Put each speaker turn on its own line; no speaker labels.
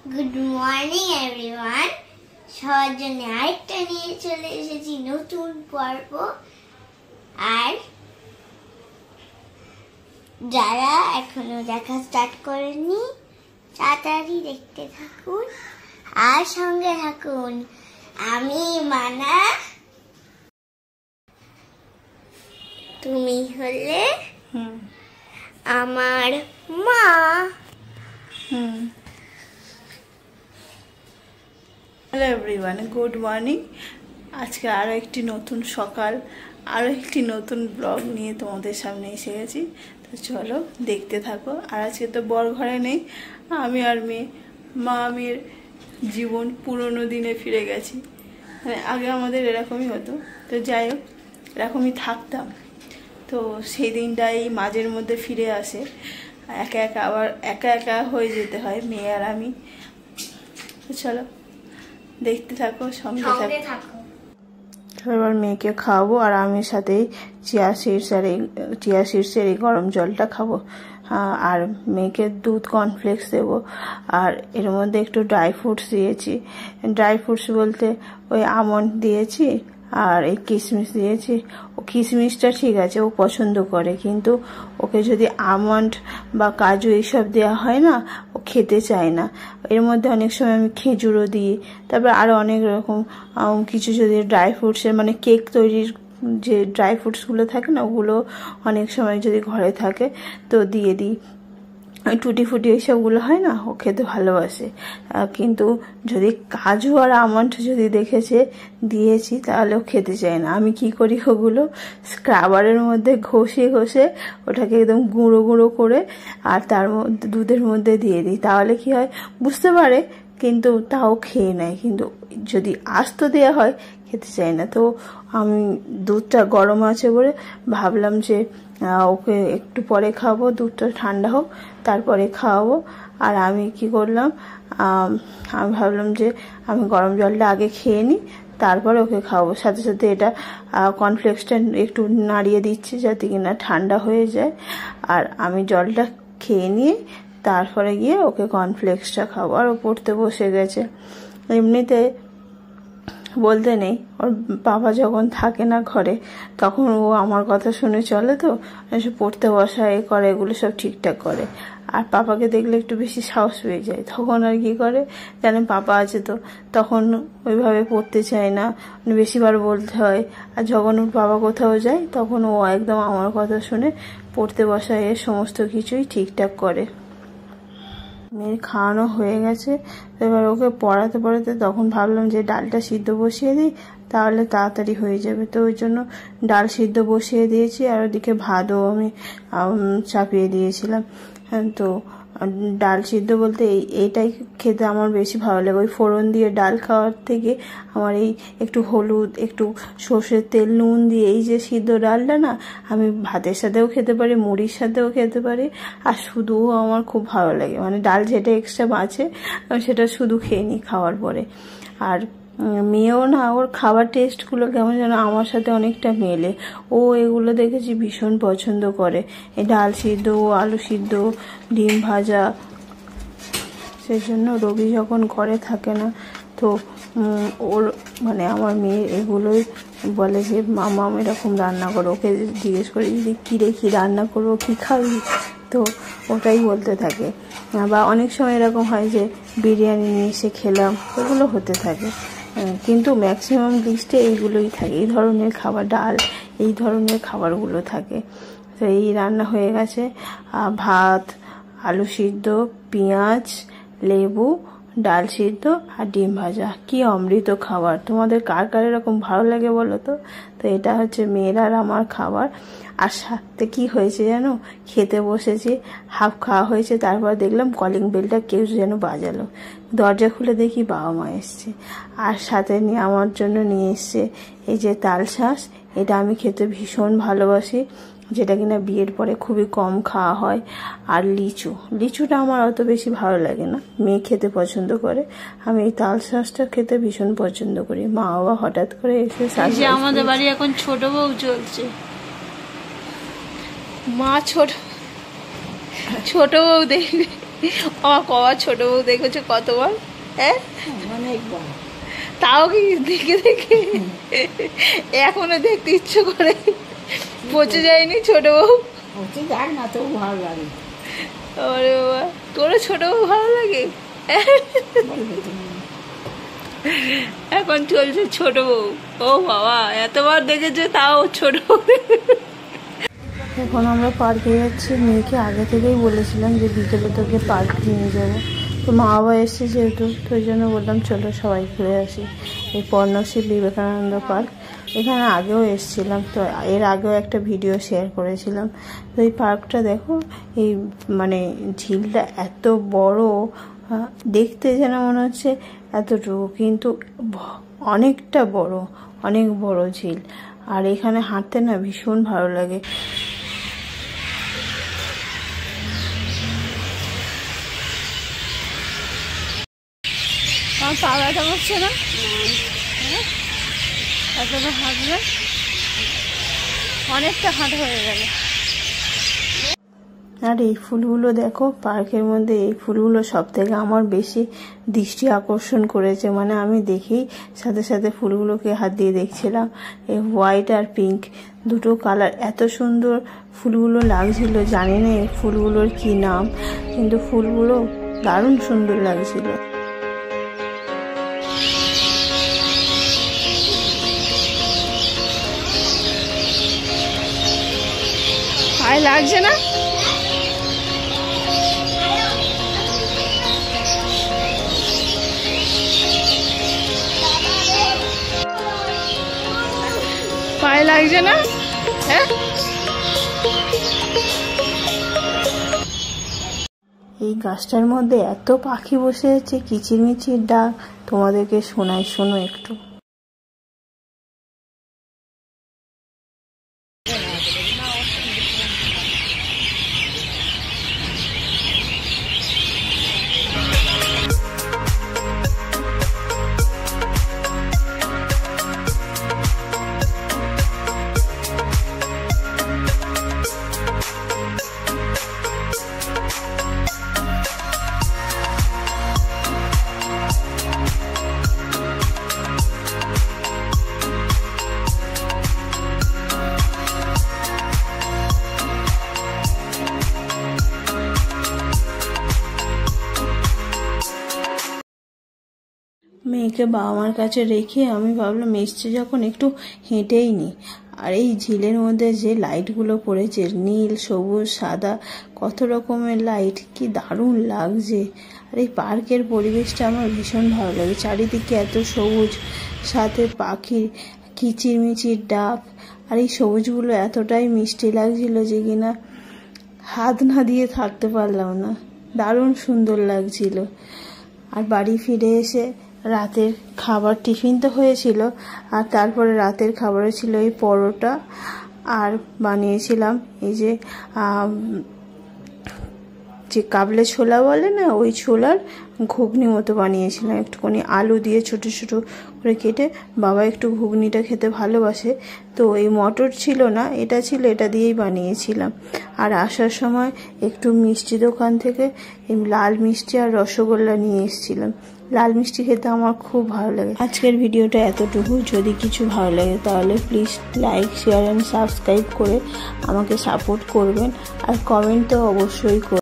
Good morning everyone. সবার জন্য আরেকটা নিয়ে চলে এসেছি নতুন পর্ব। আর যারা এখনো দেখা স্টার্ট করেনি তাড়াতাড়ি দেখতে থাকুন আর সঙ্গে থাকুন। আমি মানা, তুমি হলে আমার মা।
Hello everyone, good morning. আজকে আরও একটি নতুন সকাল, আরও একটি নতুন ব্লগ নিয়ে তোমাদের সামনে এসে গেছি। তো চলো দেখতে থাকো। আর আজকে তো বর ঘরে নেই, আমি আর মেয়ে, মা মেয়ের জীবন পুরনো দিনে ফিরে গেছি। মানে আগে আমাদের এরকমই হতো, তো যাই হোক এরকমই থাকতাম। তো সেই দিনটাই মাঝের মধ্যে ফিরে আসে, একা একা আবার একা একা হয়ে যেতে হয় মেয়ে আর আমি। তো চলো দেখতে থাকো, সঙ্গে থাকো। এবার মেয়েকে খাওয়াবো আর আমি সাথেই চিয়া সিডসের এই গরম জলটা খাবো। আর মেয়েকে দুধ কর্নফ্লেক্স দেবো। আর এর মধ্যে একটু ড্রাই ফ্রুটস দিয়েছি। ড্রাই ফ্রুটস বলতে ওই আমন্ড দিয়েছি আর এই কিশমিশ দিয়েছি। ও কিশমিশটা ঠিক আছে, ও পছন্দ করে, কিন্তু ওকে যদি আমন্ড বা কাজু এইসব দেওয়া হয় না, ও খেতে চায় না। এর মধ্যে অনেক সময় আমি খেজুরও দিই। তারপর আরও অনেক রকম কিছু যদি ড্রাই ফ্রুটসের মানে কেক তৈরির যে ড্রাই ফ্রুটসগুলো থাকে না, ওগুলো অনেক সময় যদি ঘরে থাকে তো দিয়ে দিই। টুটি ফুটি এইসবগুলো হয় না, ও খেতে ভালোবাসে। কিন্তু যদি কাজু আর আমন্ড যদি দেখেছে দিয়েছি তাহলে ও খেতে চায় না। আমি কি করি, ওগুলো স্ক্রাবারের মধ্যে ঘষে ওটাকে একদম গুঁড়ো গুঁড়ো করে আর তার মধ্যে দুধের মধ্যে দিয়ে দিই। তাহলে কি হয় বুঝতে পারে, কিন্তু তাও খেয়ে নেয়। কিন্তু যদি আস্ত দেওয়া হয় খেতে চায় না। তো আমি দুধটা গরম আছে বলে ভাবলাম যে ওকে একটু পরে খাওয়াবো, দুধটা ঠান্ডা হোক তারপরে খাওয়াবো। আর আমি কি করলাম, আমি ভাবলাম যে আমি গরম জলটা আগে খেয়ে নিই, তারপরে ওকে খাওয়াবো। সাথে সাথে এটা কর্নফ্লেক্সটা একটু নাড়িয়ে দিচ্ছি যাতে কিনা ঠান্ডা হয়ে যায়। আর আমি জলটা খেয়ে নিয়ে তারপরে গিয়ে ওকে কর্নফ্লেক্সটা খাবো। আর ও পড়তে বসে গেছে। এমনিতে বলতে নেই, ওর বাবা যখন থাকে না ঘরে তখন ও আমার কথা শুনে চলে। তো পড়তে বসা এ করে, এগুলো সব ঠিকঠাক করে। আর পাপাকে দেখলে একটু বেশি সাহস পেয়ে যায়, তখন আর কি করে জানে, পাপা আছে তো তখন ওইভাবে পড়তে চায় না, বেশিবার বলতে হয়। আর যখন ওর বাবা কোথাও যায় তখন ও একদম আমার কথা শুনে পড়তে বসা এ সমস্ত কিছুই ঠিকঠাক করে। মেয়ের খাওয়ানো হয়ে গেছে, এবার ওকে পড়াতে তখন ভাবলাম যে ডালটা সিদ্ধ বসিয়ে দিই, তাহলে তাড়াতাড়ি হয়ে যাবে। তো ওই জন্য ডাল সিদ্ধ বসিয়ে দিয়েছি। আর ওদিকে ভাতও আমি চাপিয়ে দিয়েছিলাম। তো ডাল সিদ্ধ বলতে এইটাই খেতে আমার বেশি ভালো লাগে। ওই ফোড়ন দিয়ে ডাল খাওয়ার থেকে আমার এই একটু হলুদ, একটু সর্ষের তেল, নুন দিয়ে এই যে সিদ্ধ ডালটা না, আমি ভাতের সাথেও খেতে পারি, মুড়ির সাথেও খেতে পারি। আর শুধুও আমার খুব ভালো লাগে, মানে ডাল যেটা এক্সট্রা বাঁচে সেটা শুধু খেয়ে নিই খাওয়ার পরে। আর মেয়েও না, ওর খাবার টেস্টগুলো কেমন যেন আমার সাথে অনেকটা মেলে। ও এগুলো দেখেছি ভীষণ পছন্দ করে, এই ডাল সিদ্ধ, আলু সিদ্ধ, ডিম ভাজা। সেই জন্য রবি যখন ঘরে থাকে না তো ওর মানে আমার মেয়ে এগুলোই বলে যে মামা এরকম রান্না করো। ওকে জিজ্ঞেস করি যদি কী রান্না করবো, কী খাবি, তো ওটাই বলতে থাকে। বা অনেক সময় এরকম হয় যে বিরিয়ানি নিয়ে এসে খেলাম, এগুলো হতে থাকে। কিন্তু ম্যাক্সিমাম লিস্টে এইগুলোই থাকে, এই ধরনের খাবার, ডাল এই ধরনের খাবারগুলো থাকে। তো এই রান্না হয়ে গেছে। ভাত, আলু সিদ্ধ, পেঁয়াজ, লেবু, ডাল সিদ্ধ আর ডিম ভাজা। কি অমৃত খাবার! তোমাদের কার কার এরকম ভালো লাগে বলো তো। তো এটা হচ্ছে মেয়ের আর আমার খাবার। আর সাথে কি হয়েছে জানো, খেতে বসেছি, হাফ খাওয়া হয়েছে, তারপর দেখলাম কলিং বেলটা কেউ যেন বাজালো। দরজা খুলে দেখি বাবা মা এসছে। আর সাথে নিয়ে আমার জন্য নিয়ে এসছে এই যে তাল শাঁস। এটা আমি খেতে ভীষণ ভালোবাসি, যেটা কিনা বিয়ের পরে খুবই কম খাওয়া হয়। আর লিচুটা আমার অত বেশি ভালো লাগে না, মেয়ে খেতে পছন্দ করে। আমি এই তাল শাঁসটা খেতে ভীষণ পছন্দ করি। মা বাবা হঠাৎ করে এসে
আমাদের বাড়ি এখন ছোট বউ চলছে। মা ছোট বউ দেখবে
আমার কবার ছোট বউ দেখেছো কতবার? হ্যাঁ
অনেকবার।
তাও কি দেখে দেখে এখনো দেখতে ইচ্ছে করে? পচে যায়নি ছোট বউ?
পচে যায় না, তো ভালো লাগে।
আরে বাবা, তোরও ছোট বউ ভালো লাগে?
বলবে তুমি।
এখন চলছে ছোট বউ। ও বাবা, এতবার দেখেছে তাও ছোট বউ। এখন আমরা পার্কে যাচ্ছি। মেয়েকে আগে থেকেই বলেছিলাম যে বিকেলে তোকে পার্ক নিয়ে যাবো, তো মা বাবা এসছে যেহেতু, তো ওই জন্য বললাম চলো সবাই ঘুরে আসি। এই পর্ণশ্রী বিবেকানন্দ পার্ক, এখানে আগেও এসেছিলাম, তো এর আগেও একটা ভিডিও শেয়ার করেছিলাম। তো এই পার্কটা দেখো, এই মানে ঝিলটা এত বড়, দেখতে যেন মনে হচ্ছে এতটুকু, কিন্তু অনেকটা বড়, অনেক বড় ঝিল। আর এখানে হাঁটতে না ভীষণ ভালো লাগে। আমার পা ব্যথা করছে না? এতটা হাঁটবে, অনেকটা হাঁটা হয়ে গেল। আর এই ফুলগুলো দেখো, পার্কের মধ্যে এই ফুলগুলো সব থেকে আমার বেশি দৃষ্টি আকর্ষণ করেছে। মানে আমি দেখেই সাথে সাথে ফুলগুলোকে হাত দিয়ে দেখছিলাম। এই হোয়াইট আর পিঙ্ক দুটো কালার এত সুন্দর ফুলগুলো লাগছিল। জানি না এই ফুলগুলোর কি নাম, কিন্তু ফুলগুলো দারুণ সুন্দর লাগছিল। পায়ে লাগছে না? পায়ে লাগছে না? হ্যাঁ, এই গাছটার মধ্যে এত পাখি বসে আছে, কিচিরমিচির ডাক তোমাদেরকে শোনাই, শোনো একটু। মেয়েকে বাবা মার কাছে রেখে আমি ভাবলাম এসছি যখন একটু হেঁটেই নি। আর এই ঝিলের মধ্যে যে লাইটগুলো পড়েছে, নীল, সবুজ, সাদা, কত রকমের লাইট, কি দারুণ লাগছে। আর এই পার্কের পরিবেশটা আমার ভীষণ ভালো লাগে। চারিদিকে এত সবুজ, সাথে পাখির কিচিরমিচির ডাক, আর এই সবুজগুলো এতটাই মিষ্টি লাগছিল যে কিনা হাত না দিয়ে থাকতে পারলাম না। দারুণ সুন্দর লাগছিল। আর বাড়ি ফিরে এসে রাতের খাবার, টিফিন তো হয়েছিল, আর তারপরে রাতের খাবারে ছিল এই পরোটা, আর বানিয়েছিলাম এই যে কাবলে ছোলা বলে না, ওই ছোলার ঘুগনি মতো বানিয়েছিলাম। একটুখানি আলু দিয়ে ছোট ছোট করে কেটে, বাবা একটু ঘুগনিটা খেতে ভালোবাসে, তো এই মটর ছিল না, এটা ছিল, এটা দিয়েই বানিয়েছিলাম। আর আসার সময় একটু মিষ্টি দোকান থেকে এই লাল মিষ্টি আর রসগোল্লা নিয়ে এসেছিলাম। লাল মিষ্টি খেতে আমার খুব ভালো লাগে। আজকের ভিডিওটা এতটুকু। যদি কিছু ভালো লাগে তাহলে please like, share and subscribe করে আমাকে সাপোর্ট করবেন, আর কমেন্ট তো অবশ্যই করবেন।